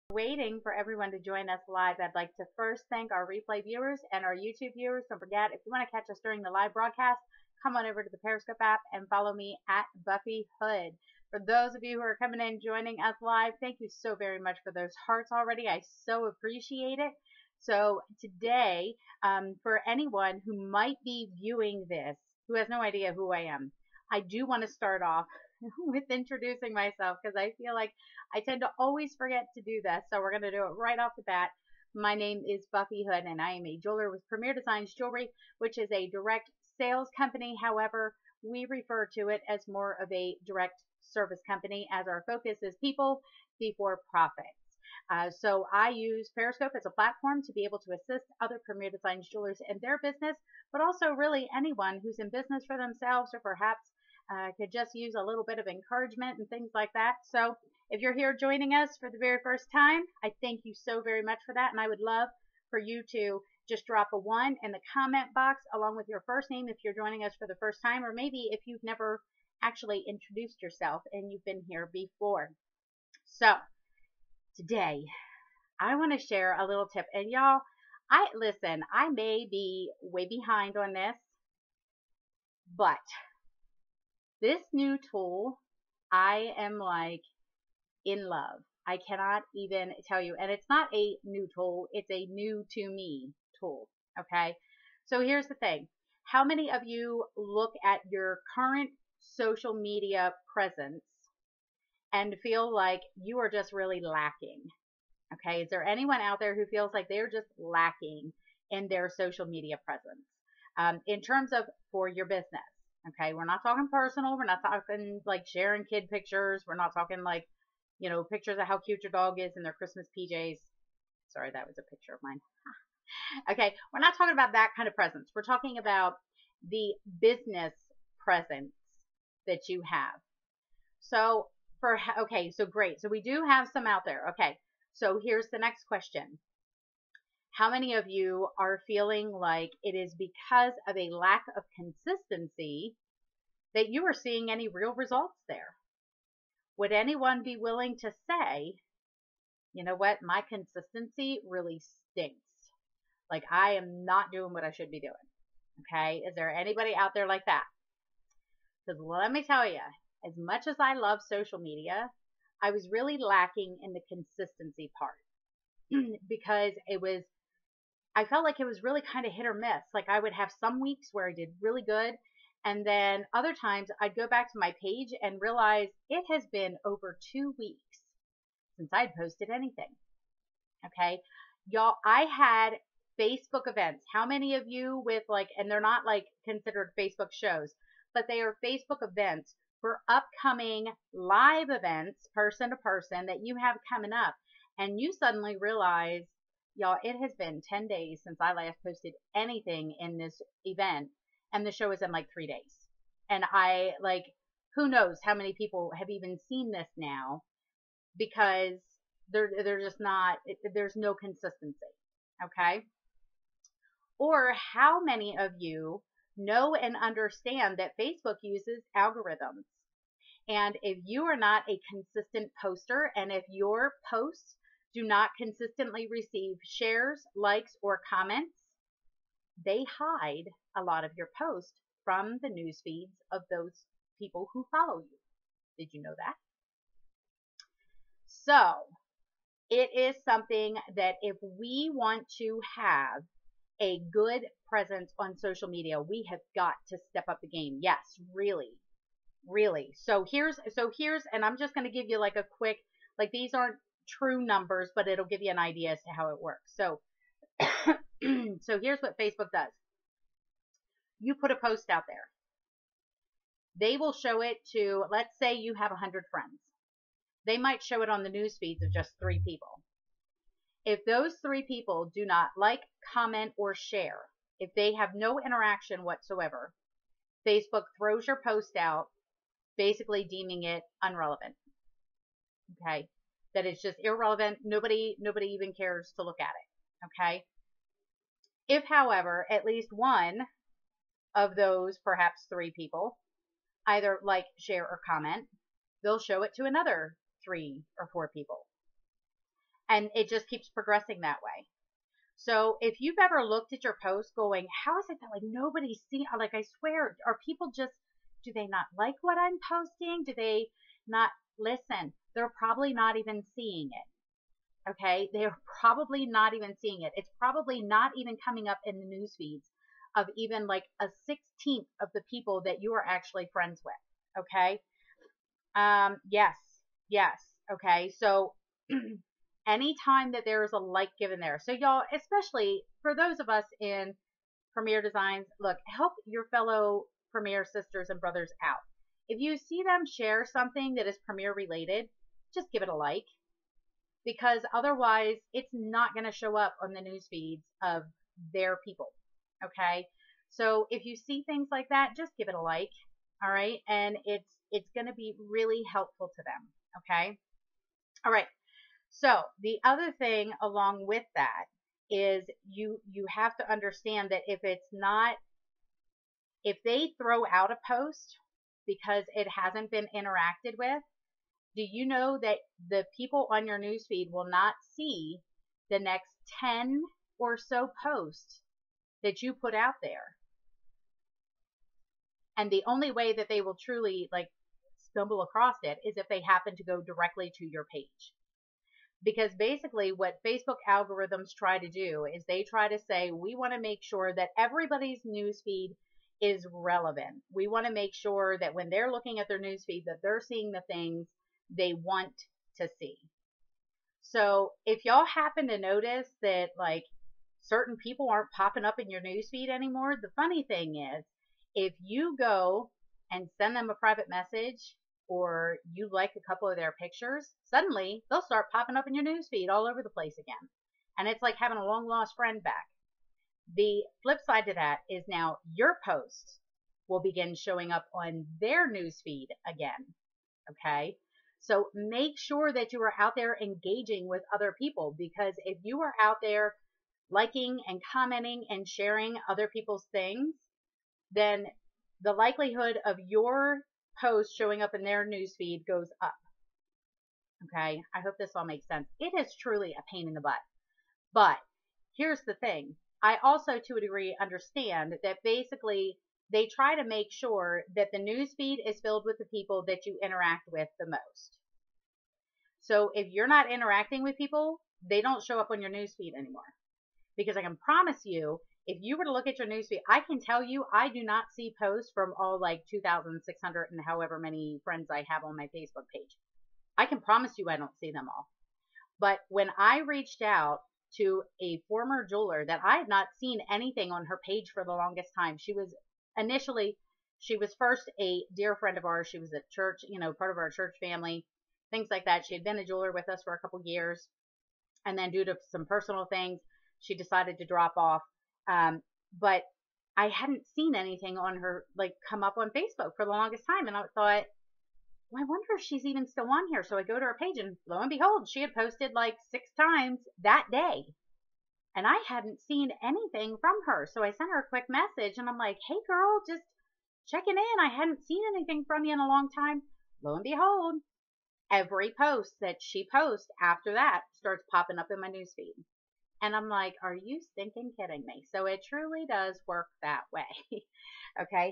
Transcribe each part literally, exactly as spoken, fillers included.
Waiting for everyone to join us live, I'd like to first thank our replay viewers and our YouTube viewers. Don't forget, if you want to catch us during the live broadcast, come on over to the Periscope app and follow me at Buffy Hood. For those of you who are coming in joining us live, thank you so very much for those hearts already. I so appreciate it. So today, um, for anyone who might be viewing this, who has no idea who I am, I do want to start off with introducing myself because I feel like I tend to always forget to do this. So we're going to do it right off the bat. My name is Buffy Hood and I am a jeweler with Premier Designs Jewelry, which is a direct sales company. However, we refer to it as more of a direct service company as our focus is people before profits. Uh, so I use Periscope as a platform to be able to assist other Premier Designs jewelers in their business, but also really anyone who's in business for themselves or perhaps uh, could just use a little bit of encouragement and things like that. So if you're here joining us for the very first time, I thank you so very much for that. And I would love for you to just drop a one in the comment box along with your first name if you're joining us for the first time, or maybe if you've never actually introduced yourself and you've been here before. So today I want to share a little tip. And y'all, I listen, I may be way behind on this, but this new tool, I am like in love. I cannot even tell you. And it's not a new tool. It's a new to me tool. Okay. So here's the thing. How many of you look at your current social media presence and feel like you are just really lacking? Okay. Is there anyone out there who feels like they're just lacking in their social media presence? Um, in terms of for your business. Okay. We're not talking personal. We're not talking like sharing kid pictures. We're not talking like, you know, pictures of how cute your dog is in their Christmas P Js. Sorry, that was a picture of mine. Okay. We're not talking about that kind of presence. We're talking about the business presence that you have. So for, okay. So great. So we do have some out there. Okay. So here's the next question. How many of you are feeling like it is because of a lack of consistency that you are seeing any real results there? Would anyone be willing to say, you know what, my consistency really stinks. Like I am not doing what I should be doing. Okay. Is there anybody out there like that? Because let me tell you, as much as I love social media, I was really lacking in the consistency part because it was, I felt like it was really kind of hit or miss. Like I would have some weeks where I did really good. And then other times I'd go back to my page and realize it has been over two weeks since I'd posted anything. Okay. Y'all, I had Facebook events. How many of you with like, and they're not like considered Facebook shows, but they are Facebook events for upcoming live events, person to person that you have coming up. And you suddenly realize, y'all, it has been ten days since I last posted anything in this event. And the show is in like three days. And I like, who knows how many people have even seen this now because they're, they're just not, it, there's no consistency. Okay. Or how many of you know and understand that Facebook uses algorithms? And if you are not a consistent poster and if your posts do not consistently receive shares, likes, or comments, they hide a lot of your posts from the news feeds of those people who follow you. Did you know that? So it is something that if we want to have a good presence on social media, we have got to step up the game. Yes, really, really. So here's, so here's, and I'm just going to give you like a quick, like these aren't true numbers, but it'll give you an idea as to how it works. So, so here's what Facebook does. You put a post out there. They will show it to, let's say you have one hundred friends. They might show it on the news feeds of just three people. If those three people do not like, comment, or share, if they have no interaction whatsoever, Facebook throws your post out, basically deeming it irrelevant. Okay. That it's just irrelevant. Nobody, nobody even cares to look at it. Okay. If, however, at least one of those, perhaps three people, either like, share, or comment, they'll show it to another three or four people. And it just keeps progressing that way. So if you've ever looked at your post going, how is it that like nobody's seeing, like I swear, are people just, do they not like what I'm posting? Do they not listen? They're probably not even seeing it. Okay. They're probably not even seeing it. It's probably not even coming up in the news feeds of even like a sixteenth of the people that you are actually friends with. Okay. Um, yes. Yes. Okay. So anytime that there is a like given there. So y'all, especially for those of us in Premier Designs, look, help your fellow Premier sisters and brothers out. If you see them share something that is Premier related, just give it a like, because otherwise it's not going to show up on the news feeds of their people. Okay. So if you see things like that, just give it a like. All right. And it's, it's going to be really helpful to them. Okay. All right. So the other thing along with that is you, you have to understand that if it's not, if they throw out a post because it hasn't been interacted with, do you know that the people on your newsfeed will not see the next ten or so posts that you put out there? And the only way that they will truly like stumble across it is if they happen to go directly to your page. Because basically what Facebook algorithms try to do is they try to say, we want to make sure that everybody's newsfeed is relevant. We want to make sure that when they're looking at their newsfeed that they're seeing the things they want to see. So if y'all happen to notice that like certain people aren't popping up in your newsfeed anymore, the funny thing is if you go and send them a private message or you like a couple of their pictures, suddenly they'll start popping up in your newsfeed all over the place again. And it's like having a long lost friend back. The flip side to that is now your posts will begin showing up on their newsfeed again. Okay. So make sure that you are out there engaging with other people, because if you are out there liking and commenting and sharing other people's things, then the likelihood of your post showing up in their newsfeed goes up. Okay. I hope this all makes sense. It is truly a pain in the butt. But here's the thing. I also, to a degree, understand that basically they try to make sure that the newsfeed is filled with the people that you interact with the most. So if you're not interacting with people, they don't show up on your newsfeed anymore. Because I can promise you, if you were to look at your newsfeed, I can tell you I do not see posts from all like two thousand six hundred and however many friends I have on my Facebook page. I can promise you I don't see them all. But when I reached out to a former jeweler that I had not seen anything on her page for the longest time, she was initially, she was first a dear friend of ours. She was a church, you know, part of our church family, things like that. She had been a jeweler with us for a couple years. And then due to some personal things, she decided to drop off. Um, but I hadn't seen anything on her, like, come up on Facebook for the longest time. And I thought, well, I wonder if she's even still on here. So I go to her page and lo and behold, she had posted like six times that day. And I hadn't seen anything from her. So I sent her a quick message and I'm like, hey girl, just checking in. I hadn't seen anything from you in a long time. Lo and behold, every post that she posts after that starts popping up in my newsfeed. And I'm like, are you stinking kidding me? So it truly does work that way. Okay.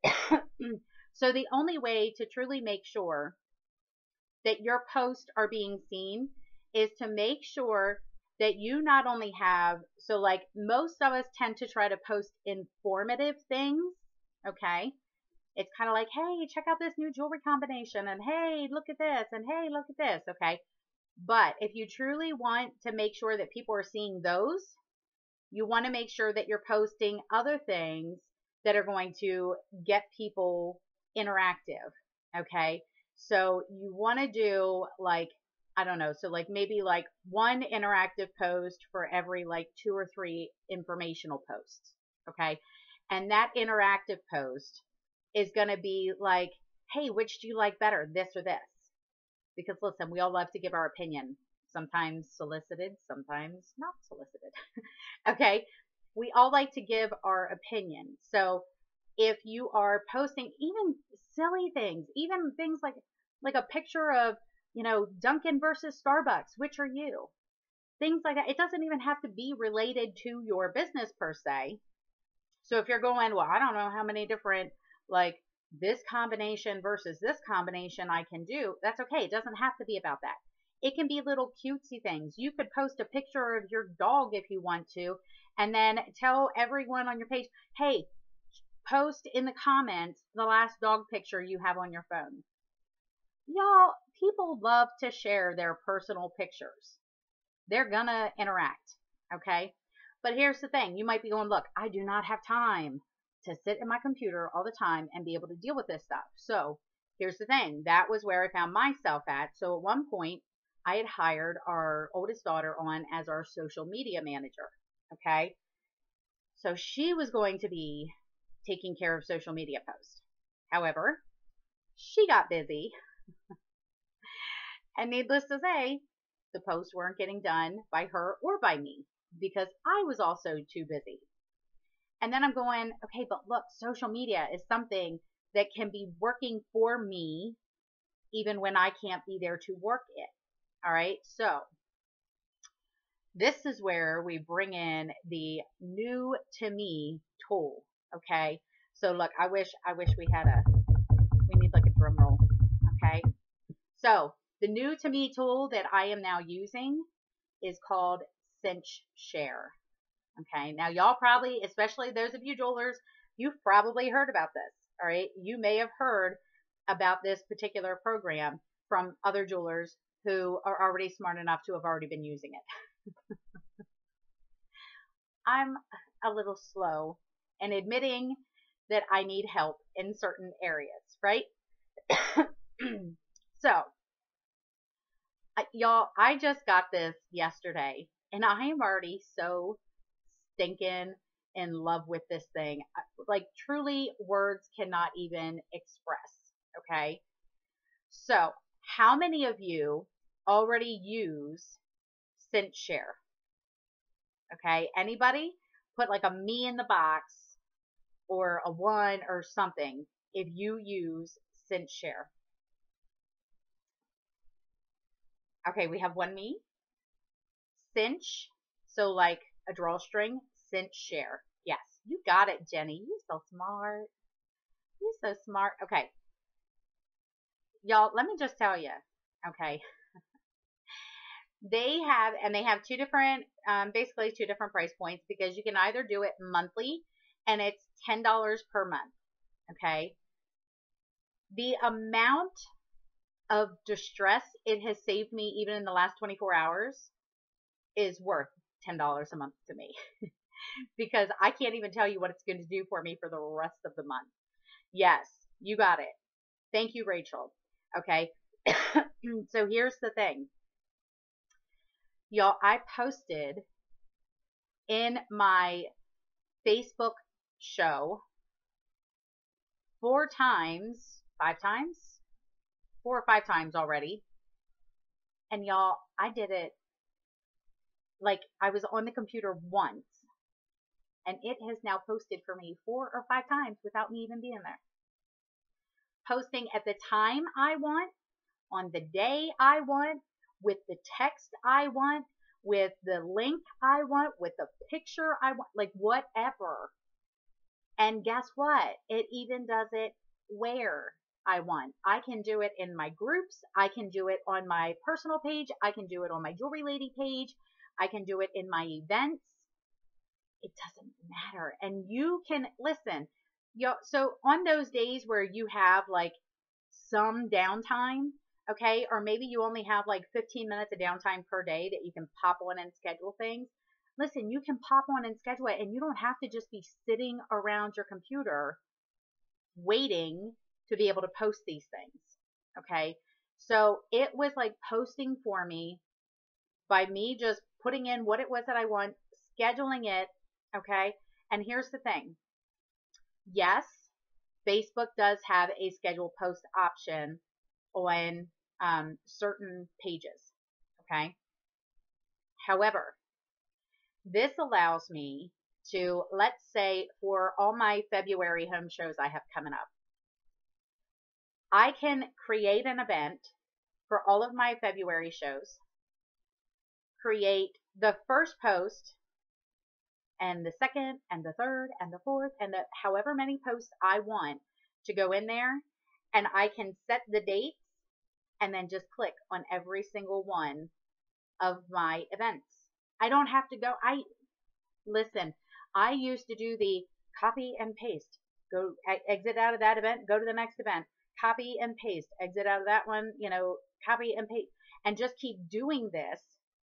So the only way to truly make sure that your posts are being seen is to make sure that you not only have, so like most of us tend to try to post informative things. Okay. It's kind of like, hey, check out this new jewelry combination, and hey, look at this, and hey, look at this. Okay. But if you truly want to make sure that people are seeing those, you want to make sure that you're posting other things that are going to get people interactive. Okay. So you want to do like, I don't know. So like maybe like one interactive post for every like two or three informational posts. Okay. And that interactive post is going to be like, hey, which do you like better, this or this? Because listen, we all love to give our opinion, sometimes solicited, sometimes not solicited. Okay. We all like to give our opinion. So if you are posting even silly things, even things like, like a picture of, you know, Dunkin' versus Starbucks, which are you? things like that. It doesn't even have to be related to your business per se. So if you're going, well, I don't know how many different, like this combination versus this combination I can do, that's okay. It doesn't have to be about that. It can be little cutesy things. You could post a picture of your dog if you want to, and then tell everyone on your page, hey, post in the comments the last dog picture you have on your phone. Y'all, people love to share their personal pictures. They're gonna interact, okay? But here's the thing. You might be going, look, I do not have time to sit at my computer all the time and be able to deal with this stuff. So here's the thing. That was where I found myself at. So at one point, I had hired our oldest daughter on as our social media manager, okay? So she was going to be taking care of social media posts. However, she got busy. And needless to say, the posts weren't getting done by her or by me because I was also too busy. And then I'm going, okay, but look, social media is something that can be working for me even when I can't be there to work it. All right. So this is where we bring in the new to me tool. Okay. So look, I wish, I wish we had a, we need like a drum roll. Okay. So the new to me tool that I am now using is called Cinch Share. Okay. Now y'all probably, especially those of you jewelers, you've probably heard about this. All right. You may have heard about this particular program from other jewelers who are already smart enough to have already been using it. I'm a little slow in admitting that I need help in certain areas, right? So, I, y'all, I just got this yesterday, and I am already so stinking in love with this thing. Like, truly, words cannot even express, okay? So, how many of you already use Cinch Share? Okay, anybody? Put like a me in the box or a one or something if you use Cinch Share. Okay, we have one me. Cinch, so like a drawstring, Cinch Share. Yes, you got it, Jenny. You're so smart. You're so smart. Okay. Y'all, let me just tell you, okay. They have, and they have two different, um, basically two different price points because you can either do it monthly and it's ten dollars per month, okay? The amount of distress it has saved me even in the last twenty-four hours is worth ten dollars a month to me because I can't even tell you what it's going to do for me for the rest of the month. Yes, you got it. Thank you, Rachel. Okay, so here's the thing. Y'all, I posted in my Facebook show four times, five times, four or five times already. And y'all, I did it like I was on the computer once. And it has now posted for me four or five times without me even being there. Posting at the time I want, on the day I want, with the text I want, with the link I want, with the picture I want, like whatever. And guess what? It even does it where I want. I can do it in my groups. I can do it on my personal page. I can do it on my Jewelry Lady page. I can do it in my events. It doesn't matter. And you can, listen, yo, so on those days where you have like some downtime, okay, or maybe you only have like fifteen minutes of downtime per day that you can pop on and schedule things. Listen, you can pop on and schedule it, and you don't have to just be sitting around your computer waiting to be able to post these things, okay? So it was like posting for me by me just putting in what it was that I want, scheduling it, okay? And here's the thing. Yes, Facebook does have a scheduled post option on um, certain pages, okay? However, this allows me to, let's say for all my February home shows I have coming up, I can create an event for all of my February shows, create the first post and the second and the third and the fourth and the however many posts I want to go in there, and I can set the dates and then just click on every single one of my events. I don't have to go. I listen, I used to do the copy and paste, go exit out of that event, go to the next event, copy and paste, exit out of that one, you know, copy and paste, and just keep doing this.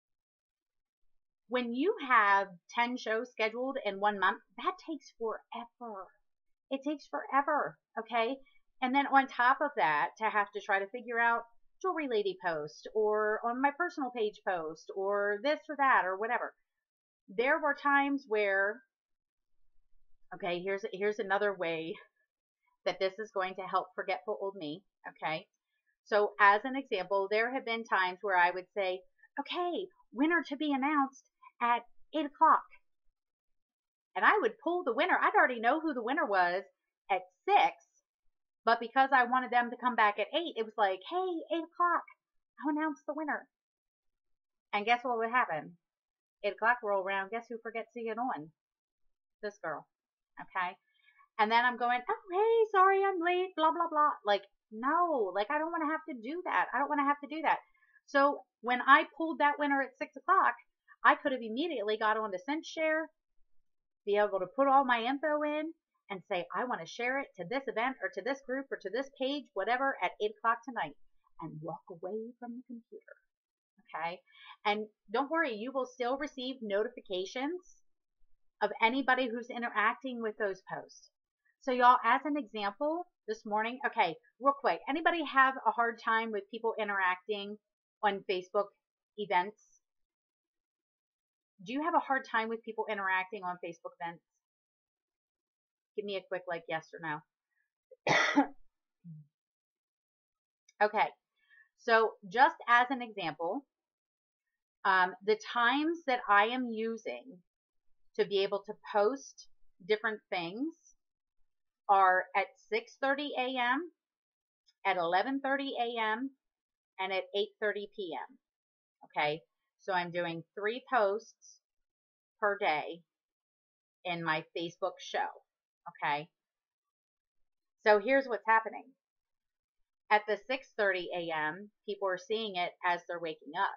When you have ten shows scheduled in one month, that takes forever. It takes forever. Okay. And then on top of that, to have to try to figure out jewelry lady post or on my personal page post or this or that or whatever. There were times where, okay, here's, here's another way that this is going to help forgetful old me. Okay. So as an example, there have been times where I would say, okay, winner to be announced at eight o'clock. And I would pull the winner. I'd already know who the winner was at six, but because I wanted them to come back at eight, it was like, hey, eight o'clock, I'll announce the winner. And guess what would happen? eight o'clock roll around. Guess who forgets to get on? This girl. Okay. And then I'm going, oh, hey, sorry, I'm late, blah, blah, blah. Like, no, like, I don't want to have to do that. I don't want to have to do that. So when I pulled that winner at six o'clock, I could have immediately got on to send share, be able to put all my info in and say, I want to share it to this event or to this group or to this page, whatever, at eight o'clock tonight, and walk away from the computer. Okay. And don't worry, you will still receive notifications of anybody who's interacting with those posts. So y'all, as an example, this morning, okay, real quick, anybody have a hard time with people interacting on Facebook events? Do you have a hard time with people interacting on Facebook events? Give me a quick like yes or no. Okay, so just as an example, um, the times that I am using to be able to post different things are at six thirty a m, at eleven thirty a m, and at eight thirty p m Okay, so I'm doing three posts per day in my Facebook show. Okay, so here's what's happening. At the six thirty a m, people are seeing it as they're waking up.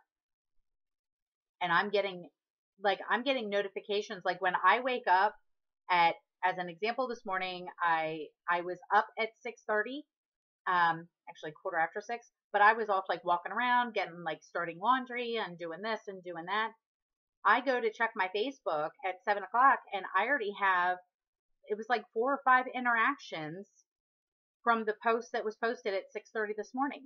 And I'm getting, like, I'm getting notifications. Like when I wake up at, as an example this morning, I, I was up at six thirty, um, actually quarter after six, but I was off like walking around, getting like starting laundry and doing this and doing that. I go to check my Facebook at seven o'clock and I already have, it was like four or five interactions from the post that was posted at six thirty this morning.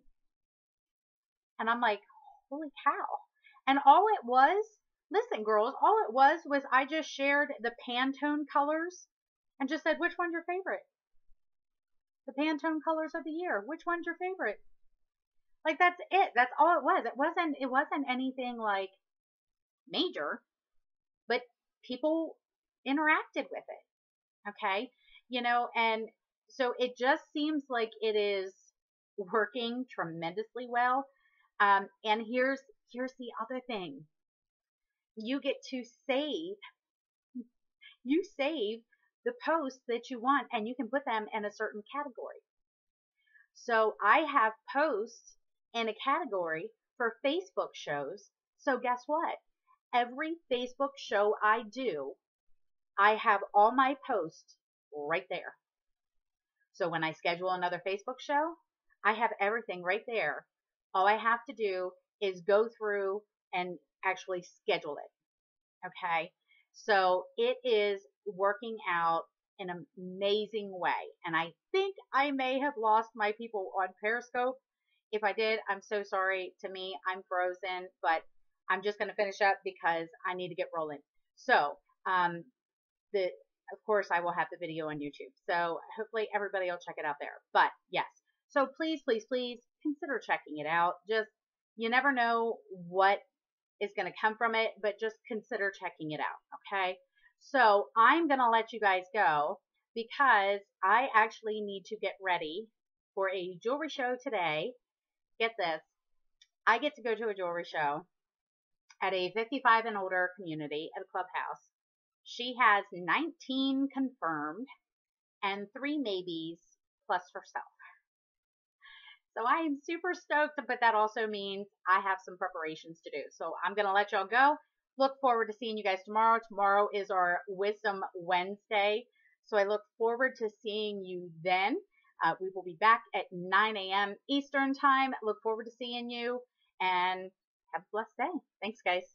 And I'm like, holy cow. And all it was, listen girls, all it was was I just shared the Pantone colors and just said, which one's your favorite? The Pantone colors of the year. Which one's your favorite? Like that's it. That's all it was. It wasn't, it wasn't anything like major, but people interacted with it. Okay. You know, and so it just seems like it is working tremendously well. Um, and here's, here's the other thing. You get to save, you save the posts that you want and you can put them in a certain category. So I have posts in a category for Facebook shows. So guess what? Every Facebook show I do, I have all my posts right there. So when I schedule another Facebook show, I have everything right there. All I have to do is go through and actually schedule it. Okay. So it is working out in an amazing way. And I think I may have lost my people on Periscope. If I did, I'm so sorry. To me, I'm frozen, but I'm just going to finish up because I need to get rolling. So, um, the, of course, I will have the video on YouTube. So hopefully everybody will check it out there. But yes, so please, please, please consider checking it out. Just, you never know what is going to come from it, but just consider checking it out. Okay. So I'm going to let you guys go because I actually need to get ready for a jewelry show today. Get this. I get to go to a jewelry show at a fifty-five and older community at a clubhouse. She has nineteen confirmed and three maybes plus herself. So I am super stoked, but that also means I have some preparations to do. So I'm going to let y'all go. Look forward to seeing you guys tomorrow. Tomorrow is our Wisdom Wednesday. So I look forward to seeing you then. Uh, we will be back at nine a m Eastern time. Look forward to seeing you and have a blessed day. Thanks, guys.